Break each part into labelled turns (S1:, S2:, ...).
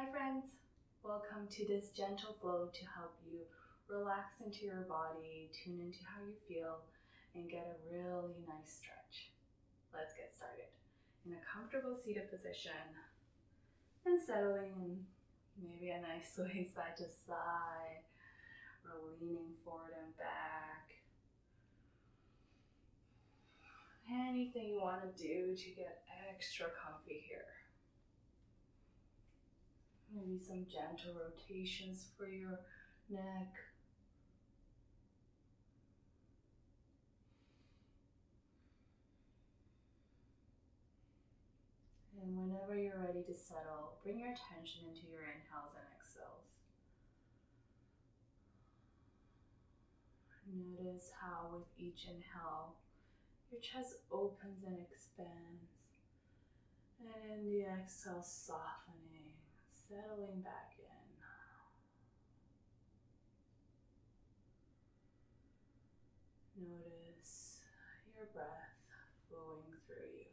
S1: Hi friends, welcome to this gentle flow to help you relax into your body, tune into how you feel, and get a really nice stretch. Let's get started. In a comfortable seated position and settling in maybe a nice sway side to side, or leaning forward and back. Anything you want to do to get extra comfy here. Maybe some gentle rotations for your neck. And whenever you're ready to settle, bring your attention into your inhales and exhales. Notice how with each inhale, your chest opens and expands. And in the exhale, softening, settling back in. Notice your breath flowing through you.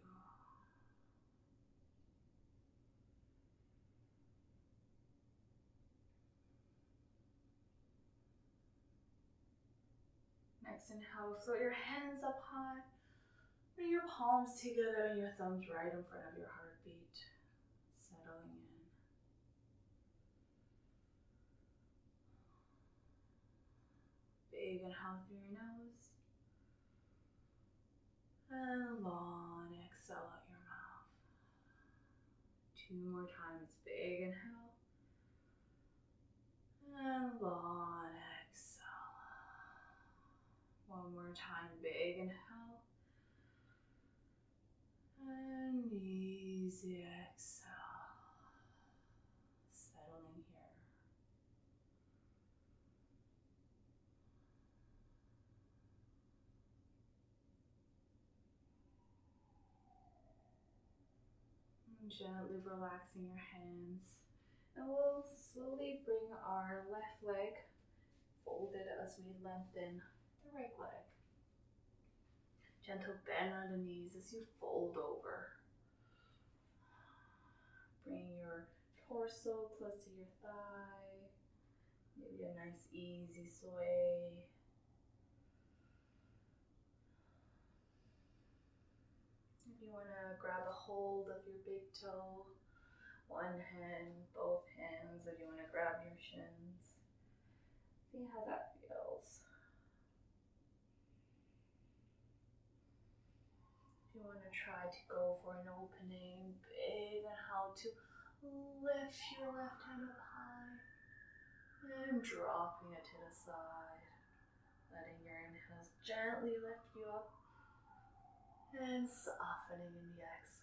S1: Next inhale, float your hands up high. Bring your palms together and your thumbs right in front of your heartbeat. Settling in. Big inhale through your nose. And long exhale out your mouth. 2 more times. Big inhale. And long exhale. 1 more time. Big inhale. And easy exhale. Settling here. And gently relaxing your hands. And we'll slowly bring our left leg folded as we lengthen the right leg. Gentle bend on the knees as you fold over. Bring your torso close to your thigh. Maybe a nice easy sway. If you want to grab a hold of your big toe, one hand, both hands, if you want to grab your shins. See how that feels. If you want to try to go for an opening, big inhale to lift your left hand up high and dropping it to the side. Letting your inhales gently lift you up and softening in the exhale.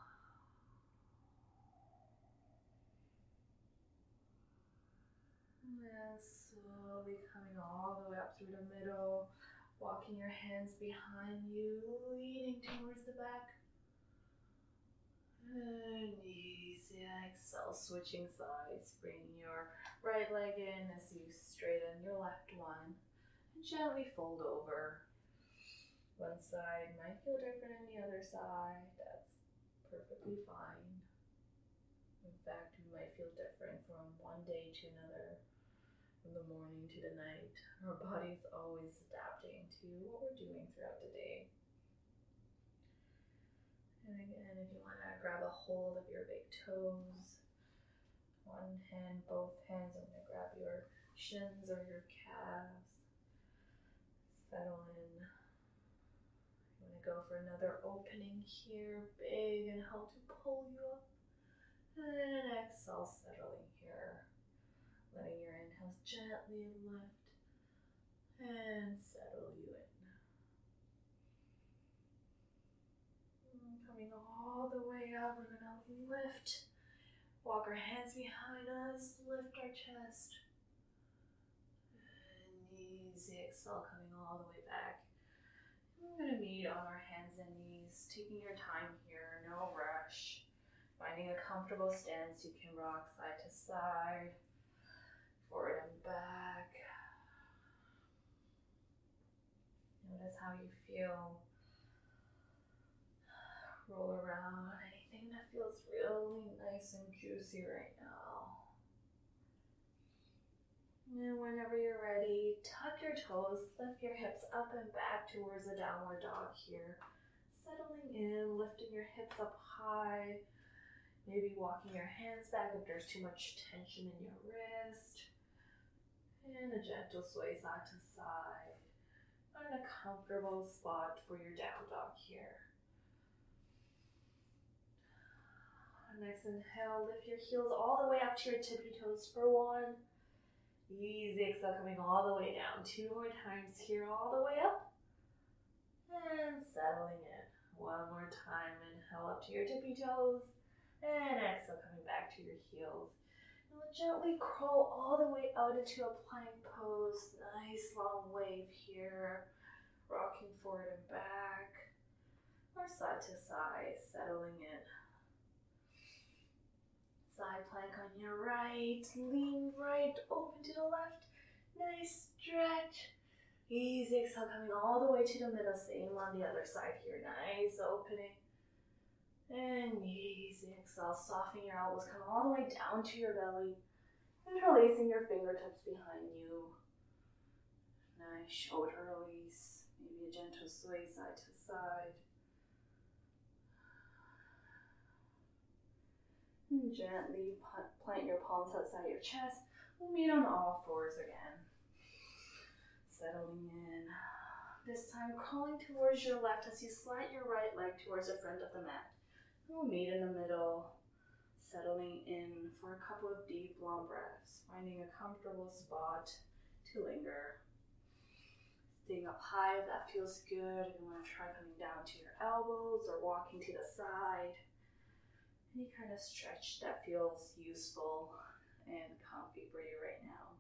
S1: And slowly coming all the way up through the middle, walking your hands behind you, leaning towards the back. And easy exhale, switching sides, bringing your right leg in as you straighten your left one. And gently fold over. One side might feel different than the other side. That's perfectly fine. In fact, you might feel different from one day to another. From the morning to the night. Our body's always adapting to what we're doing throughout the day. And again, if you want to grab a hold of your big toes, one hand, both hands, I'm going to grab your shins or your calves. Settle in. You want to go for another opening here. Big inhale to pull you up. And exhale, settling here. Letting your inhales gently lift and settle you in. And coming all the way up, we're going to lift. Walk our hands behind us, lift our chest. And easy exhale, coming all the way back. And we're going to meet on our hands and knees, taking your time here, no rush. Finding a comfortable stance, you can rock side to side. Forward and back. Notice how you feel. Roll around anything that feels really nice and juicy right now. And whenever you're ready, tuck your toes, lift your hips up and back towards a downward dog here. Settling in, lifting your hips up high, maybe walking your hands back if there's too much tension in your wrist. And a gentle sway side to side. Find a comfortable spot for your down dog here. Next inhale, lift your heels all the way up to your tippy toes for 1. Easy exhale, coming all the way down. 2 more times here, all the way up. And settling in. 1 more time, inhale up to your tippy toes. And exhale, coming back to your heels. And we'll gently crawl all the way out into a plank pose. Nice long wave here. Rocking forward and back. Or side to side, settling in. Side plank on your right, lean right, open to the left, nice stretch. Easy exhale, coming all the way to the middle, same on the other side here, nice opening. And easy exhale, soften your elbows, come all the way down to your belly, interlacing your fingertips behind you. Nice shoulder release, maybe a gentle sway side to side. And gently plant your palms outside your chest. We'll meet on all fours again. Settling in. This time crawling towards your left as you slide your right leg towards the front of the mat. We'll meet in the middle. Settling in for a couple of deep, long breaths. Finding a comfortable spot to linger. Staying up high if that feels good. If you want to try coming down to your elbows or walking to the side. Any kind of stretch that feels useful and comfy for you right now.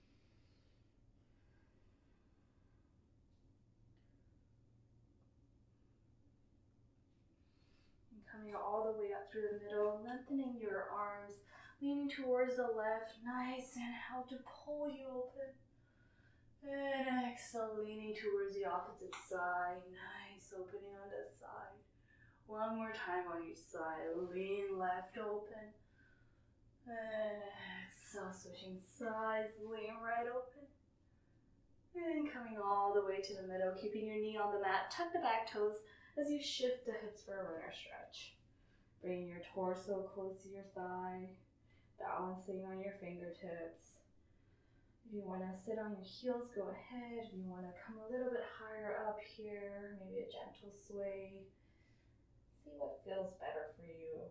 S1: And coming all the way up through the middle, lengthening your arms, leaning towards the left, nice, inhale to pull you open. And exhale, leaning towards the opposite side, nice, opening on the side. 1 more time on each side. Lean left open. And exhale, switching sides. Lean right open. And coming all the way to the middle, keeping your knee on the mat. Tuck the back toes as you shift the hips for a runner stretch. Bringing your torso close to your thigh. Balancing on your fingertips. If you want to sit on your heels, go ahead. If you want to come a little bit higher up here, maybe a gentle sway. See what feels better for you.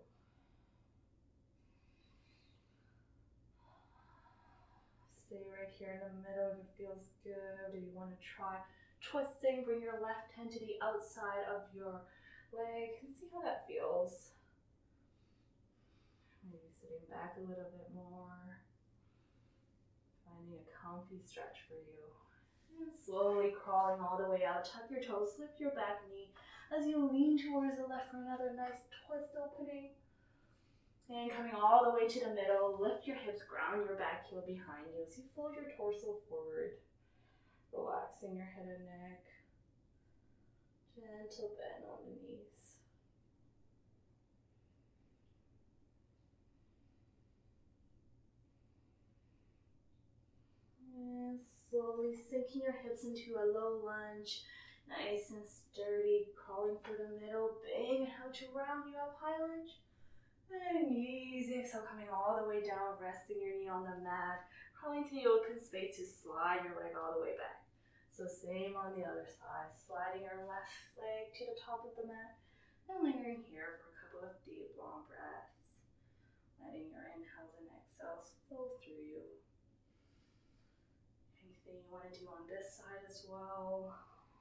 S1: Stay right here in the middle if it feels good. If you want to try twisting, bring your left hand to the outside of your leg and see how that feels. Maybe sitting back a little bit more. Finding a comfy stretch for you. And slowly crawling all the way out. Tuck your toes, lift your back knee. As you lean towards the left for another nice twist opening. And coming all the way to the middle, lift your hips, ground your back heel behind you as you fold your torso forward. Relaxing your head and neck. Gentle bend on the knees. And slowly sinking your hips into a low lunge. Nice and sturdy, crawling for the middle, big inhale to round you up, high lunge. And easy exhale, coming all the way down, resting your knee on the mat, crawling to the open space to slide your leg all the way back. So same on the other side, sliding your left leg to the top of the mat, and lingering here for a couple of deep, long breaths. Letting your inhales and exhales flow through you. Anything you want to do on this side as well.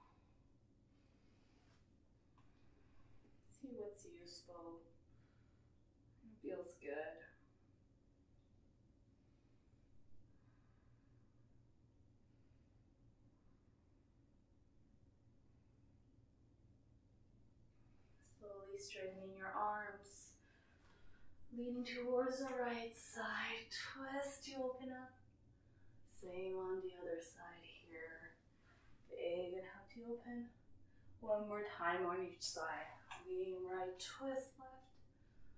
S1: See what's useful and feels good. Slowly straightening your arms, leaning towards the right side, twist to open up. Same on the other side here. Big inhale to open. 1 more time on each side. Lean right, twist left.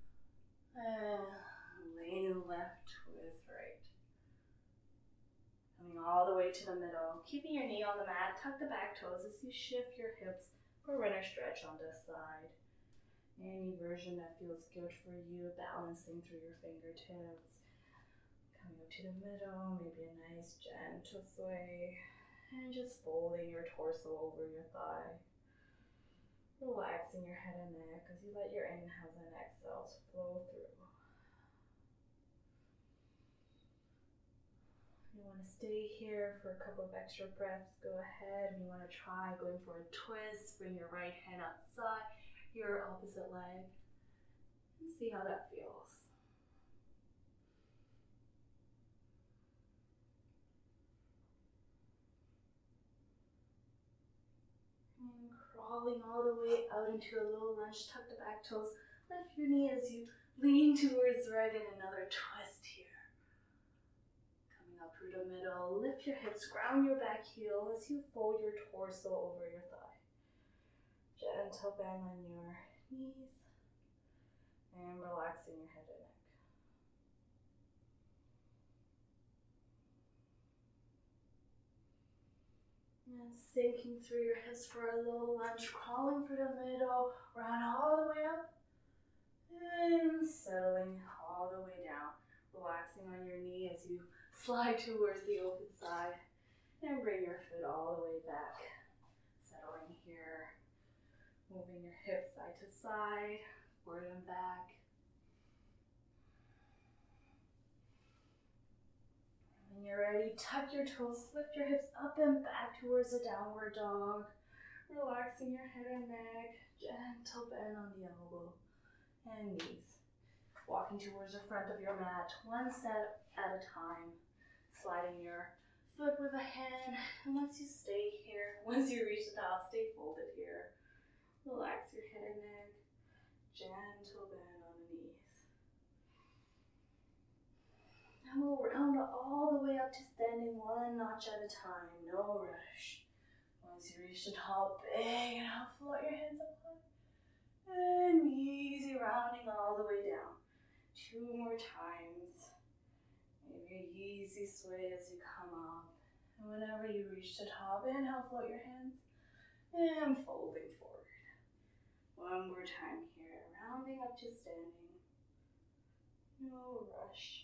S1: And lean left, twist right.
S2: Coming all the way to the middle, keeping your knee on the mat, tuck the back toes as you shift your hips for a runner stretch on this side. Any version that feels good for you, balancing through your fingertips. Coming up to the middle, maybe a nice gentle sway, and just folding your torso over your thigh. Relaxing your head and neck as you let your inhales and exhales flow through. You want to stay here for a couple of extra breaths, go ahead. If you want to try going for a twist, bring your right hand outside, your opposite leg, and see how that feels. And crawling all the way out into a low lunge, tuck the back toes, lift your knee as you lean towards the right, and another twist here. Coming up through the middle, lift your hips, ground your back heel as you fold your torso over your thigh. Gentle bend on your knees, and relaxing your head and neck. And sinking through your hips for a low lunge, crawling through the middle, round all the way up, and settling all the way down. Relaxing on your knee as you slide towards the open side, and bring your foot all the way back. Settling here, moving your hips side to side, forward and back. When you're ready, tuck your toes, lift your hips up and back towards the downward dog. Relaxing your head and neck, gentle bend on the elbow and knees. Walking towards the front of your mat, one step at a time. Sliding your foot with a hand, and once you stay here, once you reach the top, stay folded here. Relax your head and neck, gentle bend on the knees. And we'll round all the way up to standing one notch at a time, no rush. Once you reach the top, big and out, float your hands up high. And easy rounding all the way down. 2 more times. Maybe easy sway as you come up. And whenever you reach the top, inhale, float your hands. And folding forward. 1 more time here, rounding up to standing. No rush.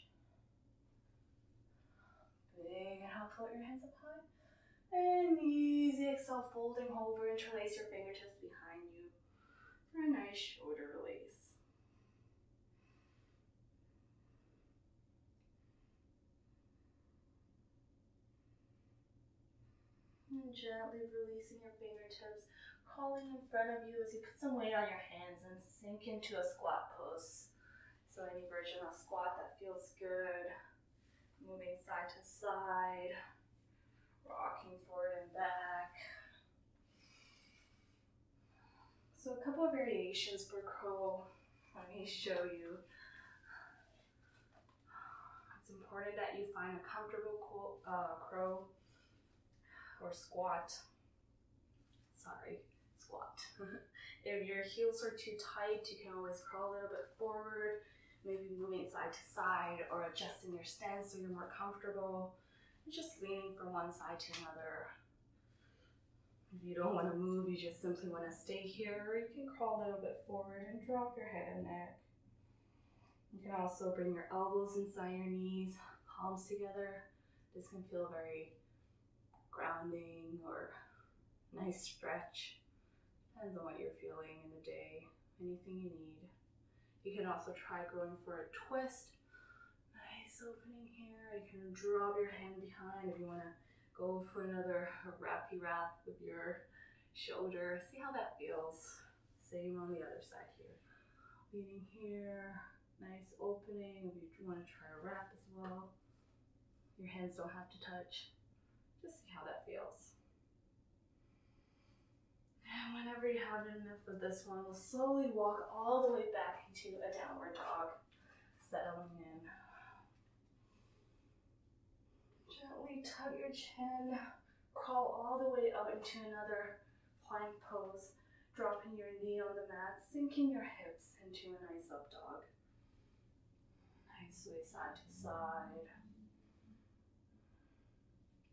S2: Big inhale, float your hands up high. And easy exhale, folding over, interlace your fingertips behind you for a nice shoulder release. And gently releasing your fingertips, crawling in front of you as you put some weight on your hands and sink into a squat pose. So any version of squat that feels good. Moving side to side, rocking forward and back. So a couple of variations for crow. Let me show you. It's important that you find a comfortable crow or squat. Squat. If your heels are too tight, you can always crawl a little bit forward, maybe moving side to side or adjusting your stance so you're more comfortable. Just leaning from one side to another. If you don't want to move, you just simply want to stay here, or you can crawl a little bit forward and drop your head and neck. You can also bring your elbows inside your knees, palms together. This can feel very grounding or nice stretch. Depends on what you're feeling in the day, anything you need. You can also try going for a twist. Nice opening here. You can drop your hand behind if you want to go for another wrappy wrap with your shoulder. See how that feels. Same on the other side here. Leaning here. Nice opening. If you want to try a wrap as well. Your hands don't have to touch. Just see how that feels. And whenever you have enough of this one, we'll slowly walk all the way back into a downward dog. Settling in. Gently tuck your chin. Crawl all the way up into another plank pose. Dropping your knee on the mat. Sinking your hips into a nice up dog. Nice sway side to side.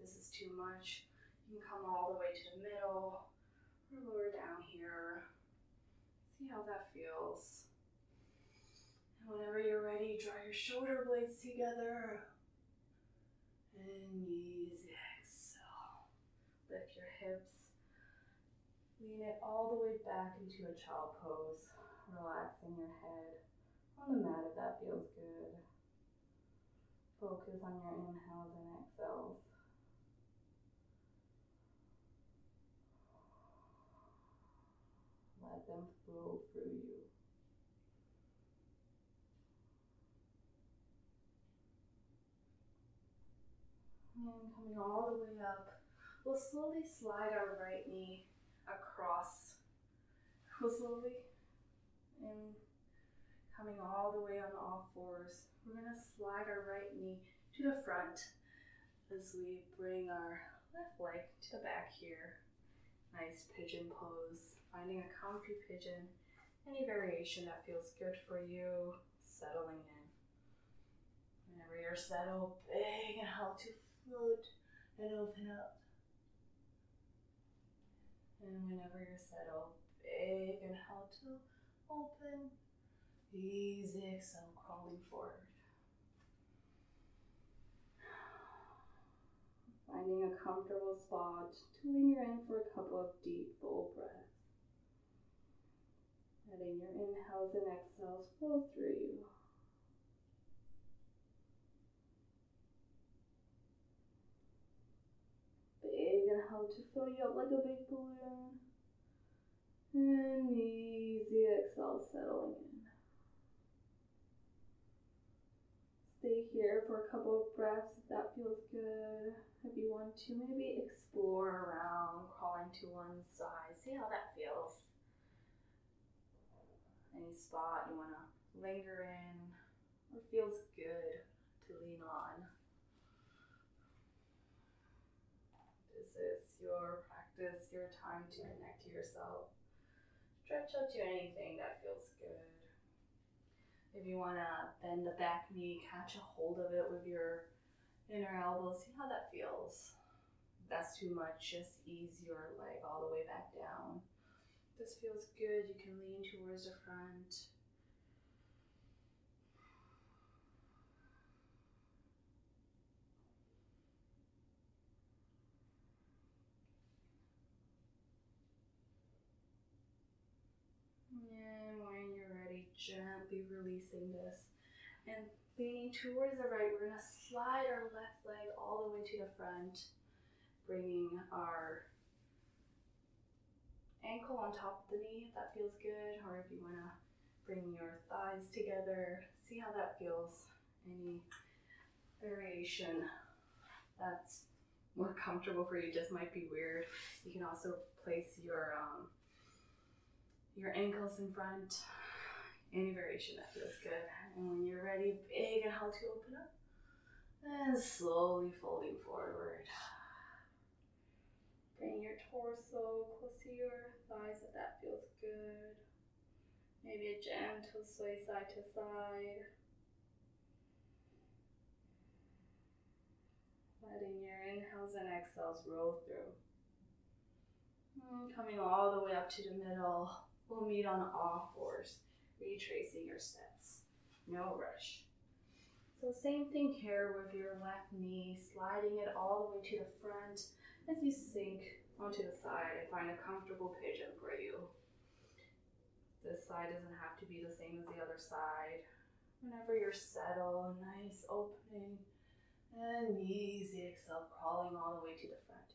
S2: this is too much, you can come all the way to the middle or lower down here. See how that feels. And whenever you're ready, draw your shoulder blades together. And easy exhale. Lift your hips. Lean it all the way back into a child pose. Relaxing your head on the mat if that feels good. Focus on your inhales and exhales. Let them flow through you. And coming all the way up, we'll slowly slide our right knee across. And coming all the way on all fours, we're going to slide our right knee to the front as we bring our left leg to the back here. Nice pigeon pose, finding a comfy pigeon, any variation that feels good for you, settling in. Whenever you're settled, big inhale to float and open up. And whenever you're settled, big inhale to open. Easy exhale, crawling forward. Finding a comfortable spot to linger in for a couple of deep, full breaths. Letting your inhales and exhales flow through you. Big inhale to fill you up like a big balloon. And easy exhale, settling in. Stay here for a couple of breaths if that feels good. If you want to, maybe explore around, crawling to one side. See how that feels. Any spot you want to linger in or feels good to lean on. This is your practice, your time to connect to yourself. Stretch out to anything that feels good. If you want to bend the back knee, catch a hold of it with your inner elbow. See how that feels. If that's too much, just ease your leg all the way back down. If this feels good, you can lean towards the front. And when you're ready, gently releasing this and leaning towards the right, we're going to slide our left leg all the way to the front, bringing our ankle on top of the knee if that feels good, or if you want to bring your thighs together, see how that feels. Any variation that's more comfortable for you, just might be weird. You can also place your ankles in front, any variation that feels good. And when you're ready, big inhale to open up and slowly folding forward. Bring your torso close to your thighs if that feels good. Maybe a gentle sway side to side. Letting your inhales and exhales roll through. Coming all the way up to the middle. We'll meet on all fours, retracing your steps. No rush. So same thing here with your left knee, sliding it all the way to the front as you sink onto the side and find a comfortable pigeon for you. This side doesn't have to be the same as the other side. Whenever you're settled, nice opening, and easy exhale, crawling all the way to the front.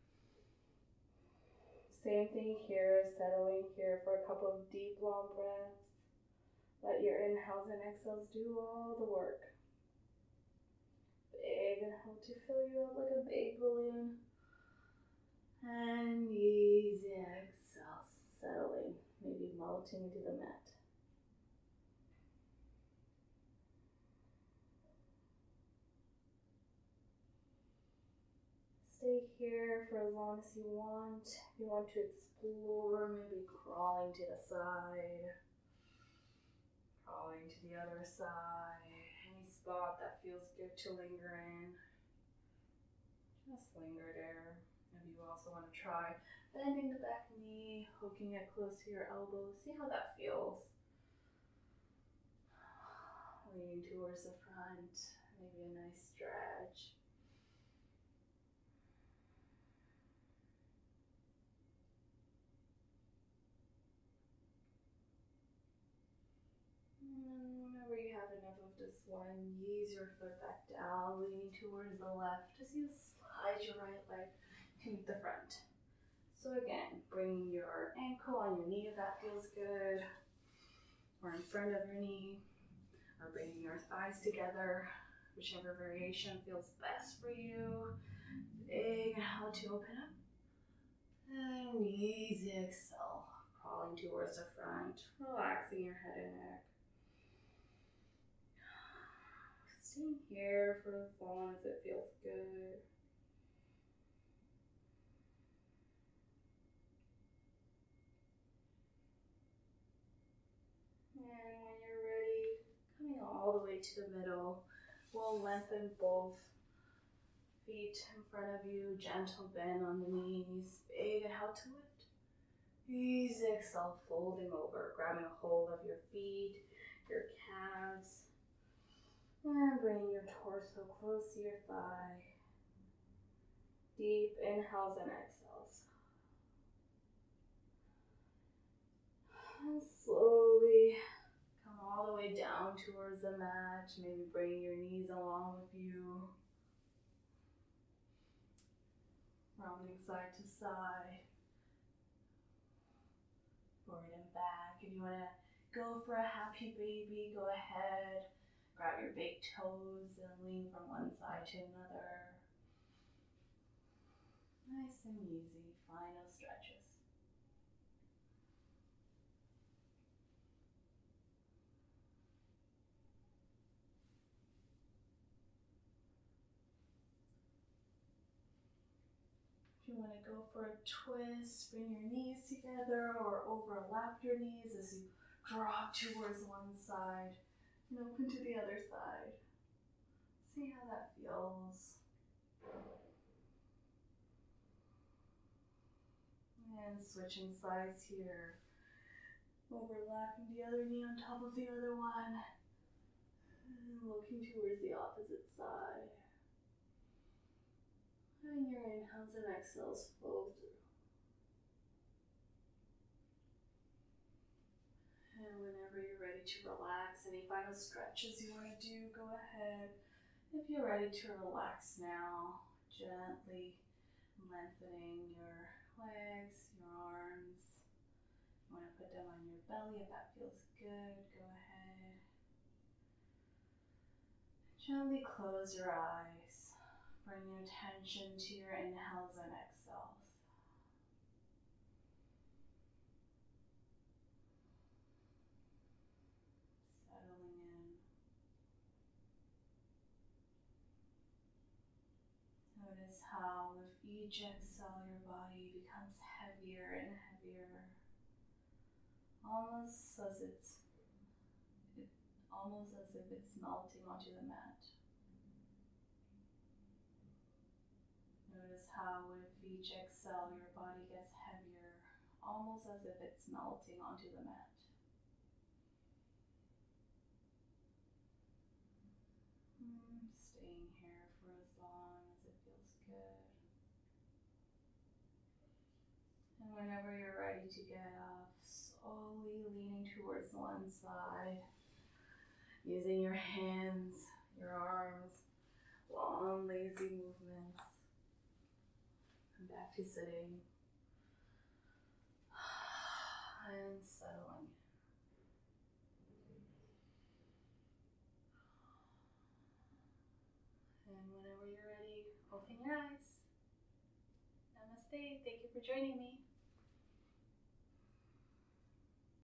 S2: Same thing here, settling here for a couple of deep, long breaths. Let your inhales and exhales do all the work. Big inhale to fill you up like a big balloon. And easy exhale, settling, maybe melting into the mat. Stay here for as long as you want. If you want to explore, maybe crawling to the side, crawling to the other side, any spot that feels good to linger in. Just linger there. And you also want to try bending the back knee, hooking it close to your elbow. See how that feels. Leaning towards the front, maybe a nice stretch. And whenever you have enough of this one, ease your foot back down, leaning towards the left as you slide your right leg to meet the front. So again, bringing your ankle on your knee if that feels good, or in front of your knee, or bringing your thighs together, whichever variation feels best for you. Big inhale to open up, and easy exhale, crawling towards the front, relaxing your head and neck. Staying here for as long as it feels good. And when you're ready, coming all the way to the middle, we'll lengthen both feet in front of you, gentle bend on the knees, big inhale to lift. Easy exhale, folding over, grabbing a hold of your feet, your calves, and bringing your torso close to your thigh. Deep inhales and exhales. And slowly come all the way down towards the mat, maybe bring your knees along with you. Rounding side to side. Forward and back. If you want to go for a happy baby, go ahead. Grab your big toes and lean from one side to another. Nice and easy. Final stretches. If you want to go for a twist, bring your knees together or overlap your knees as you drop towards one side and open to the other side. See how that feels. And switching sides here. Overlapping the other knee on top of the other one. And looking towards the opposite side. And your inhales and exhales flow through. And whenever you're ready to relax, any final stretches you want to do, go ahead. If you're ready to relax now, gently lengthening your legs, your arms. You want to put them on your belly if that feels good, go ahead. Gently close your eyes. Bring your attention to your inhales and exhales. Settling in. Notice how with each exhale your body becomes heavier and heavier. Almost as if it's melting onto the mat. Notice how with each exhale your body gets heavier, almost as if it's melting onto the mat. Staying here for as long as it feels good. And whenever you're ready to get up, slowly leaning towards one side, using your hands, your arms, long lazy movements. And back to sitting. And settling. And whenever you're ready, open your eyes. Namaste. Thank you for joining me.